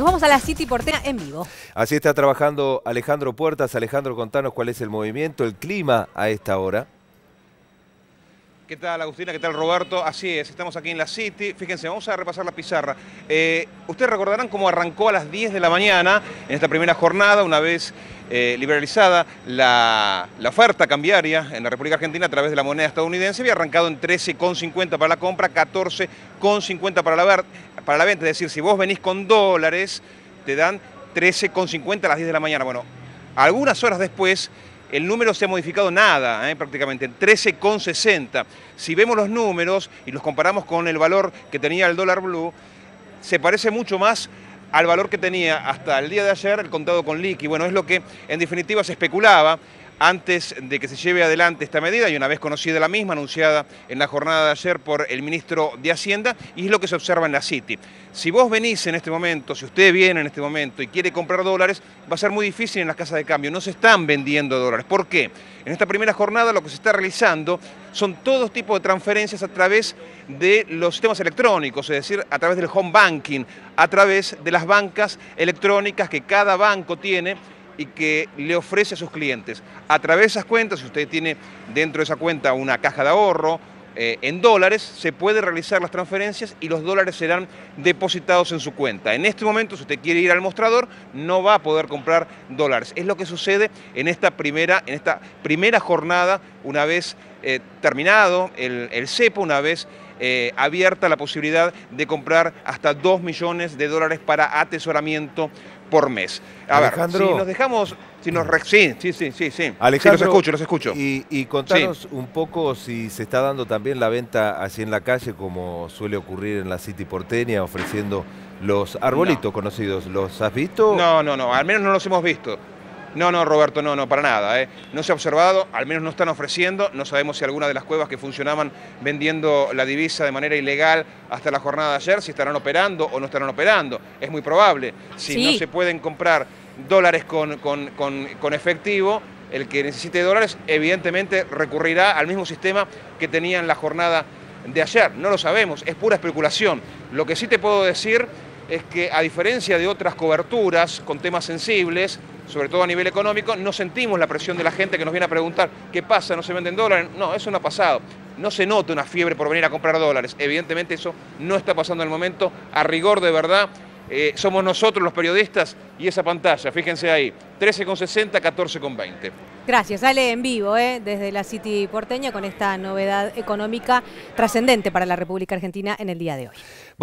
vamos a la City porteña en vivo. Así está trabajando Alejandro Puertas. Alejandro, contanos cuál es el movimiento, el clima a esta hora. ¿Qué tal, Agustina? ¿Qué tal, Roberto? Así es, estamos aquí en la City. Fíjense, vamos a repasar la pizarra. Ustedes recordarán cómo arrancó a las 10 de la mañana en esta primera jornada, una vez liberalizada la oferta cambiaria en la República Argentina a través de la moneda estadounidense. Había arrancado en 13,50 para la compra, 14,50 para la venta. Es decir, si vos venís con dólares, te dan 13,50 a las 10 de la mañana. Bueno, algunas horas después, el número se ha modificado nada, prácticamente, en 13,60. Si vemos los números y los comparamos con el valor que tenía el dólar blue, se parece mucho más al valor que tenía hasta el día de ayer el contado con liqui. Bueno, es lo que en definitiva se especulaba antes de que se lleve adelante esta medida y una vez conocida la misma, anunciada en la jornada de ayer por el ministro de Hacienda, y es lo que se observa en la City. Si vos venís en este momento, si usted viene en este momento y quiere comprar dólares, va a ser muy difícil en las casas de cambio. No se están vendiendo dólares. ¿Por qué? En esta primera jornada lo que se está realizando son todos tipos de transferencias a través de los sistemas electrónicos, es decir, a través del home banking, a través de las bancas electrónicas que cada banco tiene y que le ofrece a sus clientes. A través de esas cuentas, si usted tiene dentro de esa cuenta una caja de ahorro, en dólares, se puede realizar las transferencias y los dólares serán depositados en su cuenta. En este momento, si usted quiere ir al mostrador, no va a poder comprar dólares. Es lo que sucede en esta primera jornada, una vez terminado el cepo, una vez abierta la posibilidad de comprar hasta 2 millones de dólares para atesoramiento por mes. Alejandro, ver, si nos dejamos... Sí. Alejandro, sí, los escucho. Y contanos un poco si se está dando también la venta así en la calle, como suele ocurrir en la City porteña, ofreciendo los arbolitos conocidos. ¿Los has visto? No, al menos no los hemos visto. No, Roberto, no, para nada. No se ha observado, al menos no están ofreciendo. No sabemos si alguna de las cuevas que funcionaban vendiendo la divisa de manera ilegal hasta la jornada de ayer, si estarán operando o no estarán operando. Es muy probable. Si no se pueden comprar dólares con efectivo, el que necesite dólares evidentemente recurrirá al mismo sistema que tenía en la jornada de ayer. No lo sabemos, es pura especulación. Lo que sí te puedo decir es que, a diferencia de otras coberturas con temas sensibles, sobre todo a nivel económico, no sentimos la presión de la gente que nos viene a preguntar ¿qué pasa? ¿No se venden dólares? No, eso no ha pasado. No se nota una fiebre por venir a comprar dólares. Evidentemente eso no está pasando en el momento. A rigor de verdad, somos nosotros los periodistas y esa pantalla, fíjense ahí, 13,60, 14,20. Gracias, Ale, en vivo, desde la City porteña con esta novedad económica trascendente para la República Argentina en el día de hoy.